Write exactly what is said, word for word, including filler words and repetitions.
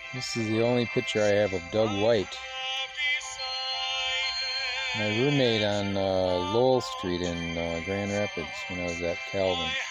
This is the only picture I have of Doug White, my roommate on uh, Lowell Street in uh, Grand Rapids when I was at Calvin.